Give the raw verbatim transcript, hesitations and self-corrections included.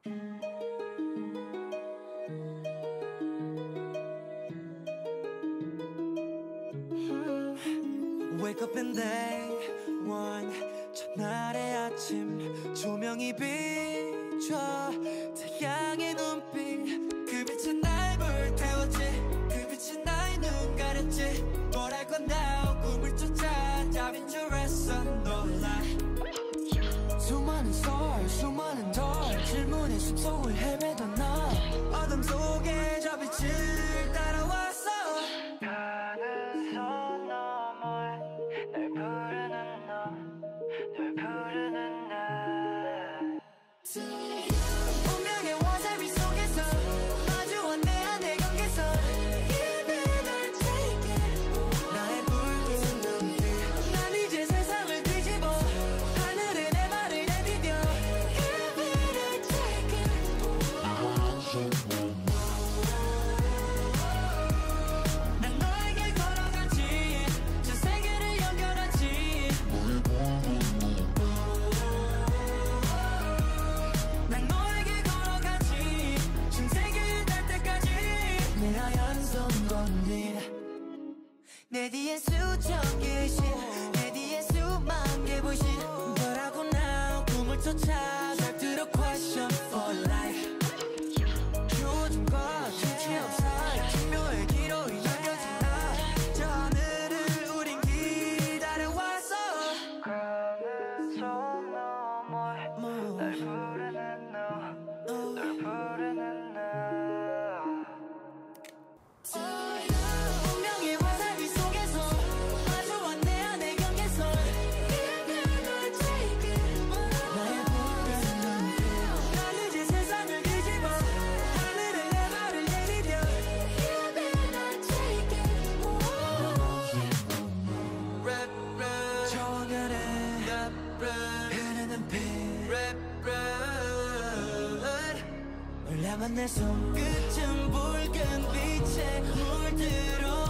Wake up and day one 첫날의 아침 조명이 비춰 태양의 눈빛 그 빛은 날 불태웠지 그 빛은 나의 눈 가렸지 뭘 할 건가 꿈을 쫓아 답인 줄 알았어 놀라 수많은 star 수많은 달 질문의 숲속을 헤매던 나 어둠 속에 저 빛을 따라왔어 가는 손 너머에 널 부르는 너 널 부르는 나 운명의 와사비 속에서 마주한 내 안의 경계선 Give it or take it 나의 붉은 눈빛 난 이제 세상을 뒤집어 하늘에 내 말을 내디뎌 Give it or take it 난 너에게 걸어가지 저 세계를 연결하지 난 너에게 걸어가지 전 세계에 닿을 때까지 내 하얀 손 건네 내 뒤에 수천 개의 신 내 뒤에 수만 개 불신 너라고 나 꿈을 쫓아 잘 들어 question for life 요즘과 주체없 사이奇묘의 기로 연결된 나저 하늘을 우린 기다려왔어 가는 손 너머에 날 부르는 너 널 부르는 나 운명의 와사비 속에서 마주한 내 안의 경계선 Give it or take it 나의 붉은 눈빛 난 이제 세상을 뒤집어 하늘에 내 말을 내디뎌 Give it or take it Rap rap 정연해 Rap rap 흐르는 피 Rap rap 널 향한 내 손끝은 붉은 빛에 물들어